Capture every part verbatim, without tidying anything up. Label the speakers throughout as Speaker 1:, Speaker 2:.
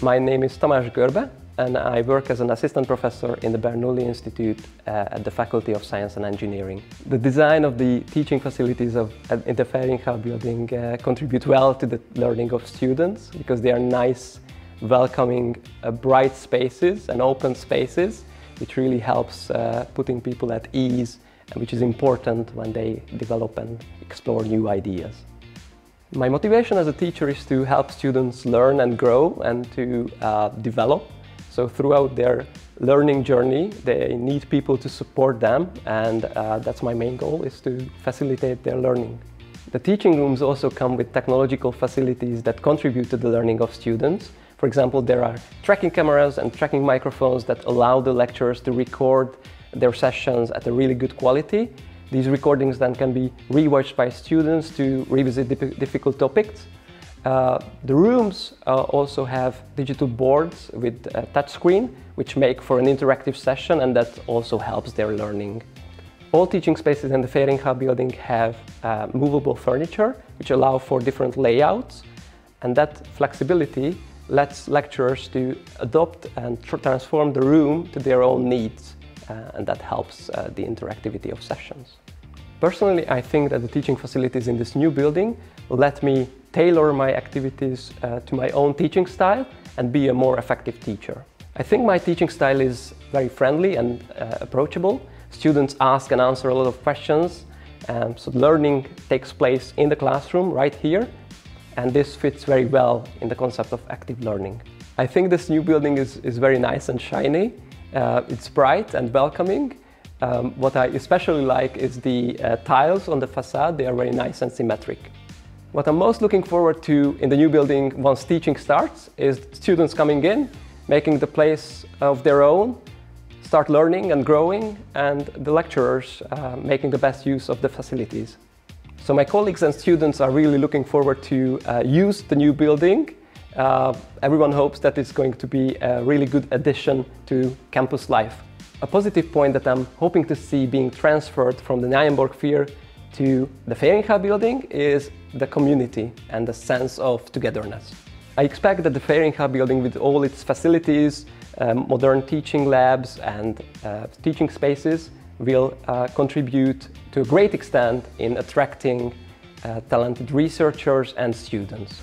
Speaker 1: My name is Tamás Görbe, and I work as an assistant professor in the Bernoulli Institute uh, at the Faculty of Science and Engineering. The design of the teaching facilities of, at, in the Feringa Building uh, contribute well to the learning of students because they are nice, welcoming, uh, bright spaces and open spaces, which really helps uh, putting people at ease, which is important when they develop and explore new ideas. My motivation as a teacher is to help students learn and grow and to uh, develop. So throughout their learning journey, they need people to support them, and uh, that's my main goal, is to facilitate their learning. The teaching rooms also come with technological facilities that contribute to the learning of students. For example, there are tracking cameras and tracking microphones that allow the lecturers to record their sessions at a really good quality. These recordings then can be rewatched by students to revisit difficult topics. Uh, the rooms uh, also have digital boards with a touchscreen, which make for an interactive session, and that also helps their learning. All teaching spaces in the Feringa Building have uh, movable furniture, which allow for different layouts, and that flexibility lets lecturers to adopt and tr transform the room to their own needs. Uh, and that helps uh, the interactivity of sessions. Personally, I think that the teaching facilities in this new building let me tailor my activities uh, to my own teaching style and be a more effective teacher. I think my teaching style is very friendly and uh, approachable. Students ask and answer a lot of questions, um, so learning takes place in the classroom right here, and this fits very well in the concept of active learning. I think this new building is, is very nice and shiny. Uh, it's bright and welcoming. Um, what I especially like is the uh, tiles on the facade. They are very nice and symmetric. What I'm most looking forward to in the new building once teaching starts is students coming in, making the place of their own, start learning and growing, and the lecturers uh, making the best use of the facilities. So my colleagues and students are really looking forward to uh, use the new building. Uh, everyone hopes that it's going to be a really good addition to campus life. A positive point that I'm hoping to see being transferred from the Nijenborg Vier to the Feringa Building is the community and the sense of togetherness. I expect that the Feringa Building, with all its facilities, um, modern teaching labs and uh, teaching spaces, will uh, contribute to a great extent in attracting uh, talented researchers and students.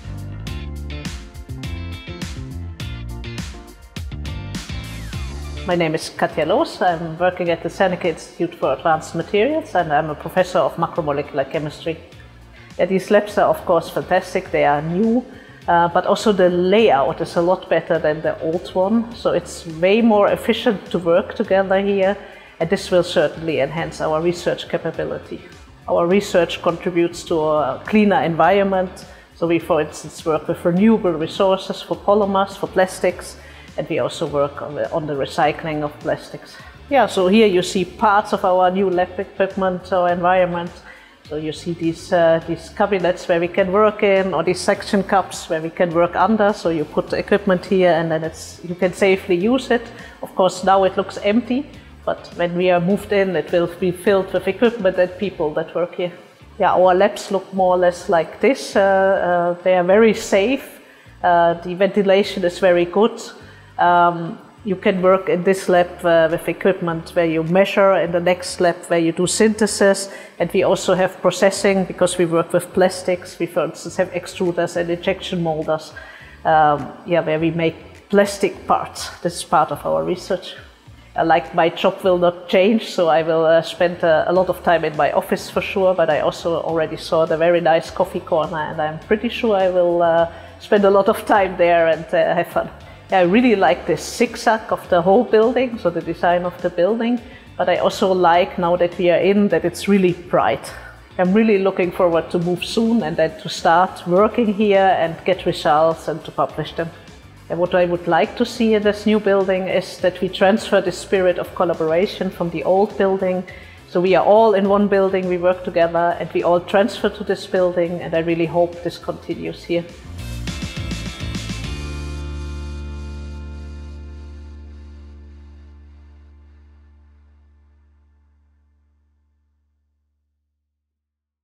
Speaker 2: My name is Katja Loos. I'm working at the Zernike Institute for Advanced Materials, and I'm a professor of macromolecular chemistry. Yeah, these labs are of course fantastic, they are new, uh, but also the layout is a lot better than the old one, so it's way more efficient to work together here, and this will certainly enhance our research capability. Our research contributes to a cleaner environment, so we for instance work with renewable resources for polymers, for plastics, and we also work on the, on the recycling of plastics. Yeah, so here you see parts of our new lab equipment or environment. So you see these, uh, these cabinets where we can work in, or these suction cups where we can work under. So you put the equipment here and then it's, you can safely use it. Of course now it looks empty, but when we are moved in it will be filled with equipment and people that work here. Yeah, our labs look more or less like this. Uh, uh, they are very safe. Uh, the ventilation is very good. Um, you can work in this lab uh, with equipment where you measure, in the next lab where you do synthesis, and we also have processing because we work with plastics. We for instance have extruders and injection molders, um, yeah, where we make plastic parts. This is part of our research. Uh, like my job will not change, so I will uh, spend uh, a lot of time in my office for sure, but I also already saw the very nice coffee corner, and I'm pretty sure I will uh, spend a lot of time there and uh, have fun. I really like this zigzag of the whole building, so the design of the building, but I also like, now that we are in, that it's really bright. I'm really looking forward to move soon and then to start working here and get results and to publish them. And what I would like to see in this new building is that we transfer the spirit of collaboration from the old building. So we are all in one building, we work together and we all transfer to this building, and I really hope this continues here.